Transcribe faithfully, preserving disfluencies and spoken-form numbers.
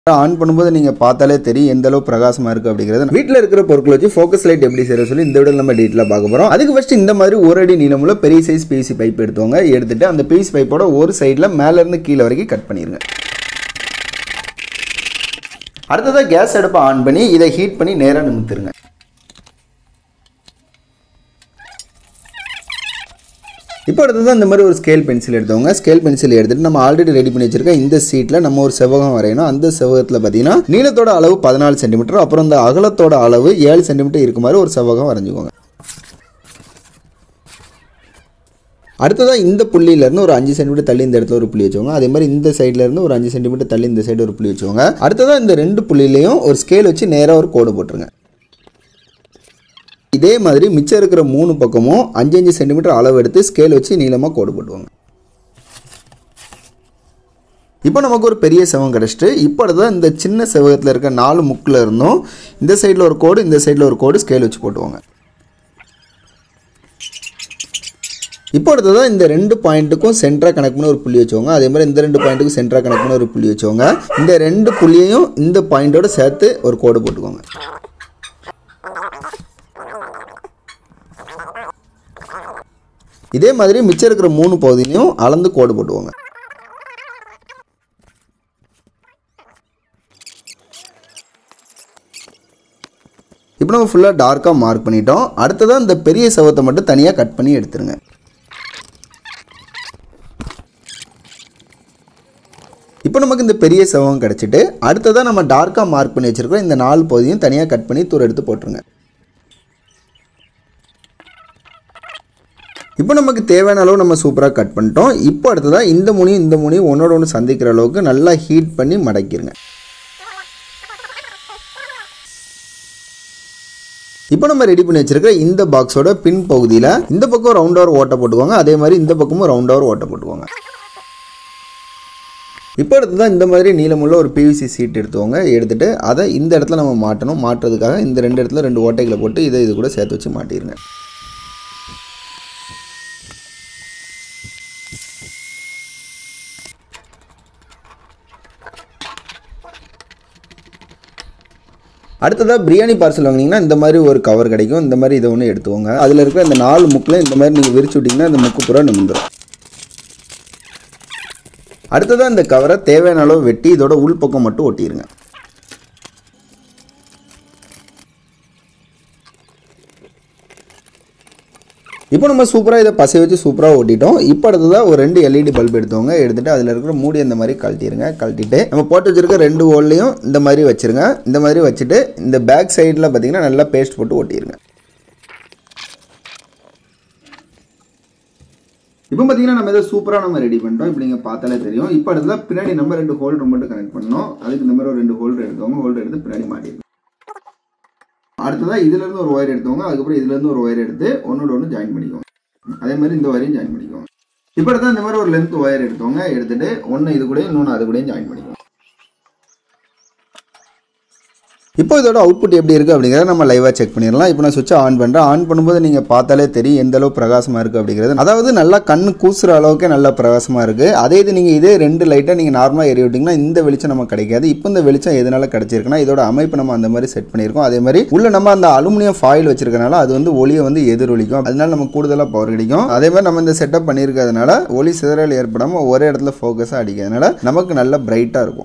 On பண்ணும்போது நீங்க பார்த்தாலே தெரியும் எந்த அளவு பிரகாசமா இருக்கு அப்படிங்கிறது. வீட்ல இருக்கிற பொருட்களை வச்சு ஃபோக்கஸ் லைட் எப்படி செய்யறது சொல்லி இந்த வீடியோல நம்ம டீடைலா பார்க்க போறோம். அதுக்கு ஃபர்ஸ்ட் இந்த மாதிரி ஒரு அடி நீளமுள்ள பெரிய சைஸ் பிவிசி பைப் எடுத்துவாங்க. எடுத்துட்டு அந்த பிவிசி பைப்போட ஒரு சைடுல மேல இருந்து கீழ வரைக்கும் கட் பண்ணிருங்க. அடுத்ததா கேஸ் அடுப்பை ஆன் பண்ணி இதை ஹீட் பண்ணி நேரா நிமித்துருங்க. இப்போ அடுத்தது இந்த மாதிரி ஒரு ஸ்கேல் பென்சில் எடுத்தவங்க. ஸ்கேல் பென்சில் எடுத்துட்டு நம்ம ஆல்ரெடி ரெடி பண்ணி வச்சிருக்க இந்த சீட்ல நம்ம ஒரு செவ்வகம் வரையணும். அந்த செவ்வகத்துல பாத்தீங்கன்னா நீளத்தோட அளவு பதினாலு சென்டிமீட்டர், அப்புறம் இந்த அகலத்தோட அளவு ஏழு சென்டிமீட்டர் இருக்கு மாதிரி ஒரு செவ்வகம் வரைஞ்சுக்கோங்க. அடுத்ததா இந்த புள்ளியில இருந்து ஒரு அஞ்சு சென்டிமீட்டர் தள்ளி இந்த இடத்துல ஒரு புள்ளி வச்சுக்கோங்க. அதே மாதிரி இந்த சைட்ல இருந்து ஒரு அஞ்சு சென்டிமீட்டர் தள்ளி இந்த சைடு ஒரு புள்ளி வச்சுக்கோங்க. அடுத்ததா இந்த ரெண்டு புள்ளியிலையும் ஒரு ஸ்கேல் வச்சு நேரா ஒரு கோடு போட்டுருங்க. இதே மாதிரி மிச்சம் இருக்கிற மூணு பக்கமும் அஞ்சு அஞ்சு சென்டிமீட்டர் அளவு எடுத்து ஸ்கேல் வச்சு நீளமாக கோடு போட்டுவாங்க. இப்போ நமக்கு ஒரு பெரிய செவம் கிடச்சிட்டு இப்போ அடுத்ததான் இந்த சின்ன செவகத்தில் இருக்க நாலு முக்கில் இருந்தும் இந்த சைடில் ஒரு கோடு இந்த சைடில் ஒரு கோடு ஸ்கேல் வச்சு போட்டுவாங்க. இப்போ அடுத்ததான் இந்த ரெண்டு பாயிண்ட்டுக்கும் சென்டராக கனெக்ட் பண்ணி ஒரு புள்ளி வச்சுக்கோங்க. அதே மாதிரி இந்த ரெண்டு பாயிண்ட்டுக்கும் சென்டராக கனெக்ட் பண்ணி ஒரு புள்ளி வச்சுக்கோங்க. இந்த ரெண்டு புள்ளியையும் இந்த பாயிண்டோட சேர்த்து ஒரு கோடு போட்டுக்கோங்க. இதே மாதிரி மிச்சம் இருக்கிற மூணு பகுதியிலையும் அளந்து கோடு போட்டுவாங்க. இப்போ நம்ம ஃபுல்லாக டார்க்காக மார்க் பண்ணிட்டோம். அடுத்ததான் இந்த பெரிய செவத்தை மட்டும் தனியாக கட் பண்ணி எடுத்துருங்க. இப்போ நமக்கு இந்த பெரிய செவம் கிடச்சிட்டு அடுத்ததான் நம்ம டார்க்காக மார்க் பண்ணி வச்சிருக்கோம் இந்த நாலு பகுதியும் தனியாக கட் பண்ணி தூர எடுத்து போட்டுருங்க. இப்போ நமக்கு தேவையான அளவு நம்ம சூப்பராக கட் பண்ணிட்டோம். இப்போ அடுத்ததான் இந்த முனியும் இந்த முனியும் ஒன்னோட ஒன்று சந்திக்கிற அளவுக்கு நல்லா ஹீட் பண்ணி மடக்கிடுங்க. இப்போ நம்ம ரெடி பண்ணி வச்சிருக்கிற இந்த பாக்ஸோட பின் பகுதியில் இந்த பக்கம் ரவுண்டாக ஓட்ட போட்டுவாங்க. அதே மாதிரி இந்த பக்கமும் ரவுண்டாக ஓட்ட போட்டுவாங்க. இப்போ அடுத்ததான் இந்த மாதிரி நீளமுள்ள ஒரு பிவிசி சீட் எடுத்துவாங்க. எடுத்துட்டு அதை இந்த இடத்துல நம்ம மாட்டணும். மாட்டுறதுக்காக இந்த ரெண்டு இடத்துல ரெண்டு ஓட்டைகளை போட்டு இதை இது கூட சேர்த்து வச்சு மாட்டிடுங்க. அடுத்ததாக பிரியாணி பார்சல் வாங்கினீங்கன்னா இந்த மாதிரி ஒரு கவர் கிடைக்கும். இந்த மாதிரி இதை ஒன்று எடுத்துவோங்க. அதில் இருக்கிற இந்த நாலு முக்கில் இந்த மாதிரி நீங்கள் விரிச்சு விட்டிங்கன்னா இந்த முக்கு பூரா நிமிந்துடும். அடுத்ததாக இந்த கவரை தேவையான அளவு வெட்டி இதோட உள்பக்கம் மட்டும் ஒட்டிடுங்க. இப்போ நம்ம சூப்பராக இதை பசை வச்சு சூப்பராக ஓட்டிட்டோம். இப்போ அடுத்ததாக ஒரு ரெண்டு எல்இடி பல்ப் எடுத்துவங்க. எடுத்துகிட்டு அதில் இருக்கிற மூடி இந்த மாதிரி கழட்டிடுங்க. கழட்டிட்டு நம்ம போட்டு வச்சுருக்க ரெண்டு ஹோல்லையும் இந்த மாதிரி வச்சுருங்க. இந்த மாதிரி வச்சுட்டு இந்த பேக் சைடில் பார்த்தீங்கன்னா நல்லா பேஸ்ட் போட்டு ஓட்டிடுங்க. இப்போ பார்த்தீங்கன்னா நம்ம இதை சூப்பராக நம்ம ரெடி பண்ணிட்டோம். இப்போ நீங்கள் பார்த்தாலே தெரியும். இப்போ அடுத்ததாக பின்னாடி நம்ம ரெண்டு ஹோல்டர் மட்டும் கனெக்ட் பண்ணோம். அதுக்கு இந்த மாதிரி ஒரு ரெண்டு ஹோல்டர் எடுத்தவங்க. ஹோல்டர் எடுத்து பின்னாடி மாட்டிடுங்க. அடுத்ததாக இதுலேருந்து ஒரு ஒயர் எடுத்தவங்க. அதுக்கப்புறம் இதுலேருந்து ஒரு ஒயர் எடுத்து ஒன்னோட ஒன்று ஜாயின் பண்ணிக்குவோம். அதே மாதிரி இந்த ஒயரையும் ஜாயின் பண்ணிக்குவோம். இப்போ அடுத்தா இந்த மாதிரி ஒரு லென்த் ஒயர் எடுத்தவங்க. எடுத்துட்டு ஒன்று இது கூட இன்னொன்று அது கூட ஜாயின் பண்ணிக்குவோம். இப்போ இதோட அவுட்புட் எப்படி இருக்குது அப்படிங்கிறத நம்ம லைவாக செக் பண்ணிடலாம். இப்போ நான் சுவிட்சை ஆன் பண்ணுறேன். ஆன் பண்ணும்போது நீங்கள் பார்த்தாலே தெரியும் எந்த அளவு பிரகாசமாக இருக்குது அப்படிங்கிறது. அதாவது நல்லா கண்ணு கூசுகிற அளவுக்கு நல்லா பிரகாசமாக இருக்குது. அதே இது நீங்கள் இதே ரெண்டு லைட்டை நீங்கள் நார்மலாக எரிய விட்டிங்கன்னா இந்த வெளிச்சம் நமக்கு கிடைக்காது. இப்போ இந்த வெளிச்சம் எதனால கிடைச்சிருக்குன்னா இதோட அமைப்பு நம்ம அந்த மாதிரி செட் பண்ணியிருக்கோம். அதே மாதிரி உள்ள நம்ம அந்த அலுமினியம் ஃபாயில் வச்சிருக்கனால அது வந்து ஒளியை வந்து எதிரொலிக்கும். அதனால நமக்கு கூடுதலாக பவர் கிடைக்கும். அதே மாதிரி நம்ம இந்த செட்டப் பண்ணியிருக்கிறதுனால ஒளி சிதறல் ஏற்படாமல் ஒரே இடத்துல ஃபோக்கஸாக அடிக்கிறதுனால நமக்கு நல்ல பிரைட்டாக இருக்கும்.